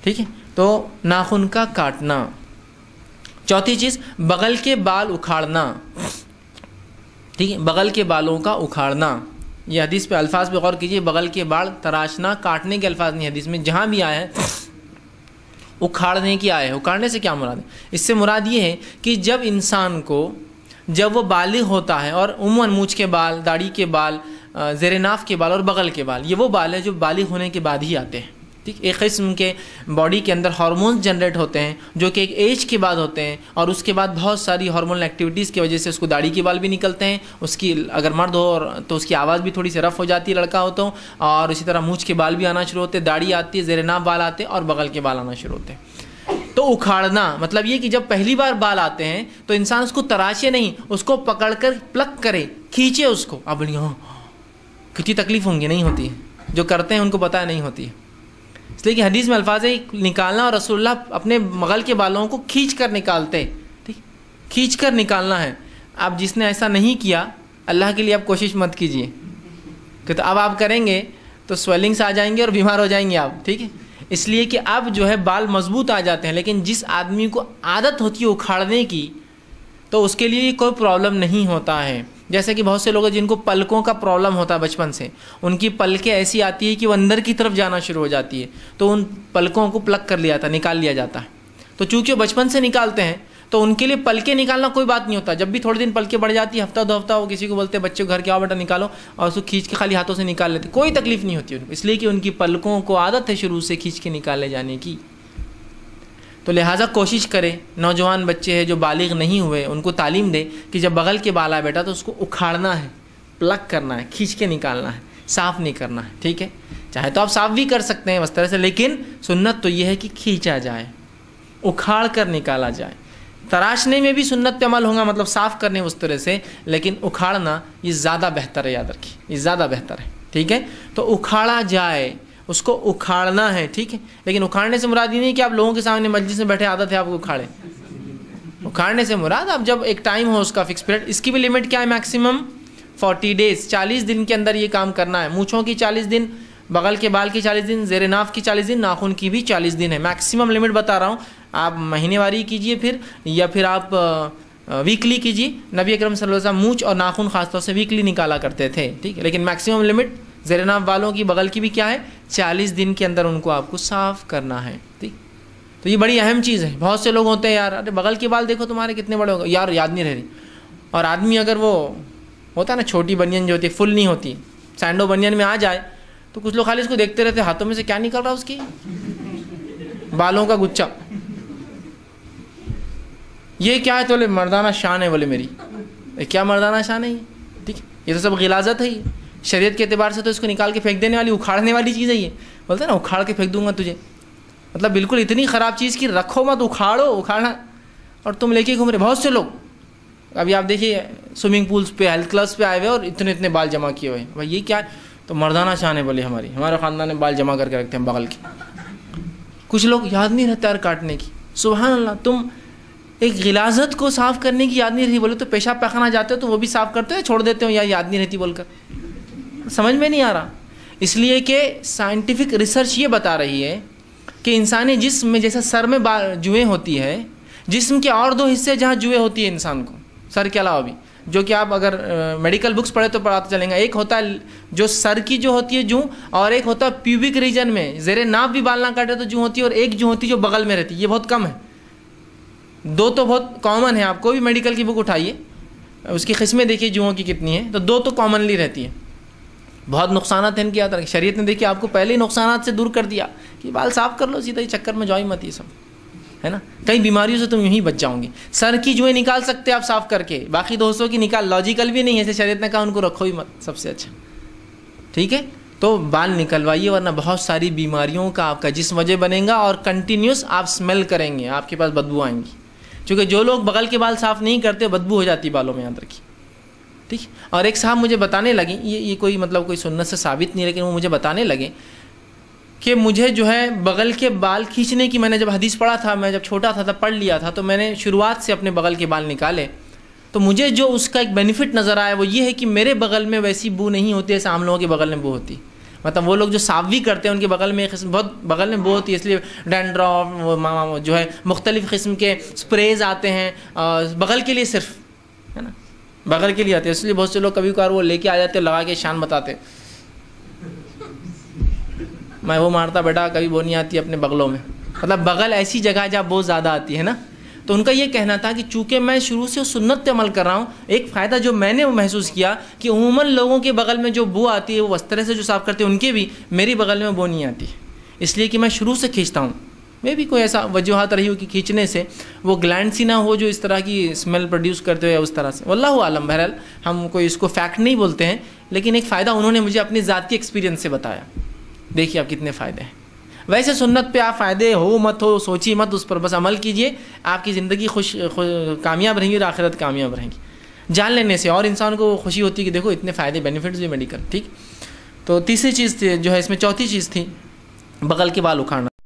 ٹھیک ہے، تو ناخن کا کاٹنا۔ چوتھی چیز بغل کے بال اکھاڑنا، ٹھیک ہے، بغل کے بالوں کا اکھاڑنا۔ یہ حدیث پہ الفاظ پہ غور کیجیے، بغل کے بال تراشنا، کاٹنے کے الفاظ نہیں حدیث میں، جہاں بھی آیا ہے اکھاڑنے کی آئے۔ اکھاڑنے سے کیا مراد ہے؟ اس سے مراد یہ ہے کہ جب انسان کو، جب وہ بالغ ہوتا ہے، اور عموماً مونچھ کے بال، داڑھی کے بال، زیر ناف کے بال اور بغل کے بال، یہ وہ بال ہیں جو بالغ ہونے کے بعد ہی آتے ہیں، ٹھیک۔ ایک قسم کے باڈی کے اندر ہارمونز جنریٹ ہوتے ہیں جو کہ ایک ایج کے بعد ہوتے ہیں، اور اس کے بعد بہت ساری ہارمونل ایکٹیویٹیز کی وجہ سے اس کو داڑھی کے بال بھی نکلتے ہیں، اس کی اگر مرد ہو تو اس کی آواز بھی تھوڑی سی رف ہو جاتی ہے لڑکا ہو تو، اور اسی طرح مونچھ کے بال بھی آنا شروع ہوتے ہیں، داڑھی آتی ہے، زیر ناف بال آتے ہیں، اور بغل کے بال آنا شروع ہوتے ہیں۔ تو اکھاڑنا مطلب یہ کہ جب پہلی بار بال آتے ہیں تو انسان اس کو تراشے نہیں، اس کو پکڑ کر پلک کرے، کھینچے اس کو۔ اب کتنی تکلیف ہوں گی، نہیں ہوتی ہے، جو کرتے ہیں ان کو پتہ نہیں ہوتی ہے، اس لیے کہ حدیث میں الفاظ ہے نکالنا، اور رسول اللہ اپنے بغل کے بالوں کو کھینچ کر نکالتے، ٹھیک، کھینچ کر نکالنا ہے۔ اب جس نے ایسا نہیں کیا، اللہ کے لیے آپ کوشش مت کیجیے، کہ تو اب آپ کریں گے تو سویلنگس آ جائیں گے اور بیمار ہو جائیں گے آپ، ٹھیک ہے۔ اس لیے کہ اب جو ہے بال مضبوط آ جاتے ہیں، لیکن جس آدمی کو عادت ہوتی ہے اکھاڑنے کی تو اس کے لیے کوئی پرابلم نہیں ہوتا ہے۔ جیسے کہ بہت سے لوگ ہیں جن کو پلکوں کا پرابلم ہوتا ہے بچپن سے، ان کی پلکیں ایسی آتی ہے کہ وہ اندر کی طرف جانا شروع ہو جاتی ہے، تو ان پلکوں کو پلک کر لیا جاتا ہے، نکال لیا جاتا ہے۔ تو چونکہ وہ بچپن سے نکالتے ہیں تو ان کے لیے پلکیں نکالنا کوئی بات نہیں ہوتا۔ جب بھی تھوڑے دن پلکیں بڑھ جاتی ہے، ہفتہ دو ہفتہ، وہ کسی کو بولتے ہیں بچے کو گھر کے آؤ بیٹا نکالو، اور اس کو کھینچ کے خالی ہاتھوں سے نکال لیتے، کوئی تکلیف نہیں ہوتی ان کو، اس لیے کہ ان کی پلکوں کو عادت ہے شروع سے کھینچ کے نکالے جانے کی۔ تو لہٰذا کوشش کرے، نوجوان بچے ہیں جو بالغ نہیں ہوئے ان کو تعلیم دے کہ جب بغل کے بال آئے بیٹا تو اس کو اکھاڑنا ہے، پلک کرنا ہے، کھینچ کے نکالنا ہے، صاف نہیں کرنا ہے، ٹھیک ہے۔ چاہے تو آپ صاف بھی کر سکتے ہیں اس طرح سے، لیکن سنت تو یہ ہے کہ کھینچا جائے، اکھاڑ کر نکالا جائے۔ تراشنے میں بھی سنت پہ عمل ہوگا، مطلب صاف کرنے اس طرح سے، لیکن اکھاڑنا یہ زیادہ بہتر ہے، یاد رکھیے یہ زیادہ بہتر ہے، ٹھیک ہے۔ تو اکھاڑا جائے، اس کو اکھاڑنا ہے، ٹھیک ہے۔ لیکن اکھاڑنے سے مراد یہ نہیں کہ آپ لوگوں کے سامنے مجلس میں بیٹھے عادت ہے آپ کو اکھاڑیں۔ اکھاڑنے سے مراد آپ جب ایک ٹائم ہو اس کا فکس پیریڈ، اس کی بھی لمٹ کیا ہے، میکسیمم 40 ڈیز، 40 دن کے اندر یہ کام کرنا ہے۔ مونچھوں کی 40 دن، بغل کے بال کی 40 دن، زیر ناف کی 40 دن، ناخن کی بھی 40 دن ہے، میکسیمم لمٹ بتا رہا ہوں۔ آپ مہینے واری کیجئے پھر، یا پھر آپ ویکلی کیجئے۔ نبی اکرم صلی اللہ علیہ وسلم مونچھ اور ناخن خاص طور سے ویکلی نکالا کرتے تھے، ٹھیک ہے، لیکن میکسیمم لمٹ زیر ناف والوں کی، بغل کی بھی کیا ہے، 40 دن کے اندر ان کو آپ کو صاف کرنا ہے، ٹھیک۔ تو یہ بڑی اہم چیز ہے۔ بہت سے لوگ ہوتے ہیں یار ارے بغل کے بال دیکھو تمہارے کتنے بڑے ہو گئے، یار یاد نہیں رہ رہی۔ اور آدمی اگر وہ ہوتا ہے نا چھوٹی بنین جو ہوتی ہے، فل نہیں ہوتی، سینڈو بنین میں آ جائے تو کچھ لوگ خالی اس کو دیکھتے رہتے، ہاتھوں میں سے کیا نکل رہا اس کی، بالوں کا گچھا۔ یہ کیا ہے تو بولے مردانہ شان ہے، بولے میری کیا مردانہ شان ہے یہ، ٹھیک ہے، یہ تو سب غلاظت ہے، یہ شریعت کے اعتبار سے تو اس کو نکال کے پھینک دینے والی، اکھاڑنے والی چیز ہے یہ، بولتے ہیں نا اکھاڑ کے پھینک دوں گا تجھے، مطلب بالکل اتنی خراب چیز کی رکھو مت، اکھاڑو، اکھاڑنا اور تم لے کے گھوم رہے۔ بہت سے لوگ ابھی آپ دیکھیے سوئمنگ پولس پہ، ہیلتھ کلبس پہ آئے ہوئے اور اتنے اتنے بال جمع کیے ہوئے، بھائی یہ کیا ہے، تو مردانہ شان ہے بولے ہمارے خاندان میں بال جمع کر کے رکھتے ہیں بغل کی۔ کچھ لوگ یاد نہیں رہتا ہے کاٹنے کی، سبحان اللہ، تم ایک غلاظت کو صاف کرنے کی یاد نہیں رہی، بولے تو پیشاب پیخانہ جاتے ہو تو وہ بھی صاف کرتے ہو، چھوڑ دیتے ہو، یا یاد نہیں رہتی بول کر، سمجھ میں نہیں آ رہا۔ اس لیے کہ سائنٹیفک ریسرچ یہ بتا رہی ہے کہ انسانی جسم میں جیسے سر میں جوئیں ہوتی ہے، جسم کے اور 2 حصے جہاں جوئیں ہوتی ہے انسان کو، سر کے علاوہ بھی، جو کہ آپ اگر میڈیکل بکس پڑھے تو پڑھاتے چلیں گا، ایک ہوتا ہے جو سر کی جو ہوتی ہے جوں، اور ایک ہوتا ہے پیوبک ریجن میں، زیر ناف بھی بال نہ کاٹے تو جوں ہوتی ہے، اور ایک جو ہوتی ہے جو بغل میں رہتی ہے، یہ بہت کم ہے۔ 2 تو بہت کامن ہے، آپ کوئی بھی میڈیکل کی بک اٹھائیے، اس کی قسمیں دیکھیے جوؤں کی کتنی ہیں، تو 2 تو کامنلی رہتی ہے۔ بہت نقصانات ہیں ان کی، یاد رکھیں، شریعت نے دیکھیے آپ کو پہلے ہی نقصانات سے دور کر دیا کہ بال صاف کر لو، سیدھا ہی چکر میں جاؤ ہی مت، یہ سب ہے نا، کئی بیماریوں سے تم یوں ہی بچ جاؤں گے۔ سر کی جوئیں نکال سکتے آپ صاف کر کے، باقی دوستوں کی نکال، لاجیکل بھی نہیں ہے، ایسے شریعت نے کہا ان کو رکھو ہی مت، سب سے اچھا، ٹھیک ہے۔ تو بال نکلوائیے، ورنہ بہت ساری بیماریوں کا آپ کا جسم وجہ بنے گا، اور کنٹینیوس آپ اسمیل کریں گے، آپ کے پاس بدبو آئیں گی، چونکہ جو لوگ بغل کے بال صاف نہیں کرتے بدبو ہو جاتی بالوں میں، یاد رکھیے، ٹھیک۔ اور ایک صاحب مجھے بتانے لگے، یہ کوئی مطلب کوئی سنت سے ثابت نہیں، لیکن وہ مجھے بتانے لگے کہ مجھے جو ہے بغل کے بال کھینچنے کی، میں نے جب حدیث پڑھا تھا، میں جب چھوٹا تھا تب پڑھ لیا تھا، تو میں نے شروعات سے اپنے بغل کے بال نکالے، تو مجھے جو اس کا ایک بینیفٹ نظر آیا وہ یہ ہے کہ میرے بغل میں ویسی بو نہیں ہوتی جیسے عام لوگوں کے بغل میں بو ہوتی، مطلب وہ لوگ جو صاف بھی کرتے ہیں ان کے بغل میں بہت بغل میں بہت ہوتی ہے، اس لیے ڈینڈرف جو ہے مختلف قسم کے اسپریز آتے ہیں بغل کے لیے، صرف ہے نا بغل کے لیے آتے ہیں، اس لیے بہت سے لوگ کبھی کبھار وہ لے کے آ جاتے ہیں، لگا کے شان بتاتے، میں وہ مارتا بیٹا کبھی وہ نہیں آتی اپنے بغلوں میں، مطلب بغل ایسی جگہ ہے جہاں بہت زیادہ آتی ہے نا. تو ان کا یہ کہنا تھا کہ چونکہ میں شروع سے سنت پہ عمل کر رہا ہوں، ایک فائدہ جو میں نے محسوس کیا کہ عموماً لوگوں کے بغل میں جو بو آتی ہے وہ اس طرح سے جو صاف کرتے ہیں ان کے بھی، میری بغل میں بو نہیں آتی، اس لیے کہ میں شروع سے کھینچتا ہوں. میں بھی کوئی ایسا وجوہات رہی ہو کہ کھینچنے سے وہ گلینڈ سی نہ ہو جو اس طرح کی اسمیل پروڈیوس کرتے ہوئے اس طرح سے، واللہ عالم. بہرحال ہم کوئی اس کو فیکٹ نہیں بولتے ہیں، لیکن ایک فائدہ انہوں نے مجھے اپنی ذاتی ایکسپیرینس سے بتایا. دیکھیے آپ کتنے فائدے ہیں. ویسے سنت پہ آپ فائدے ہو مت ہو سوچی مت، اس پر بس عمل کیجئے، آپ کی زندگی کامیاب رہیں گی اور آخرت کامیاب رہیں گی. جان لینے سے اور انسان کو خوشی ہوتی ہے کہ دیکھو اتنے فائدے بینیفٹس بھی میڈیکل. ٹھیک، تو تیسری چیز تھی جو ہے اس میں چوتھی چیز تھی بغل کے بال اکھاڑنا.